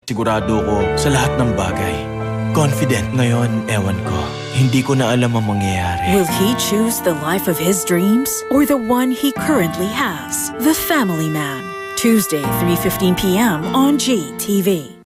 Sigurado ko sa lahat ng bagay. Confident ngayon, ewan ko. Hindi ko na alam ang mangyayari. Will he choose the life of his dreams or the one he currently has? The Family Man. Tuesday, 3:15 p.m. on GTV.